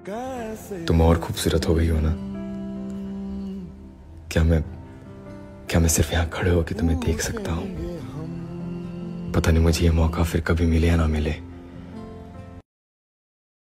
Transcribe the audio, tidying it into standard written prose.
तुम और खूबसूरत हो गई हो ना। क्या मैं सिर्फ यहाँ खड़े होकर तुम्हें देख सकता हूँ? पता नहीं मुझे ये मौका फिर कभी मिले या ना मिले।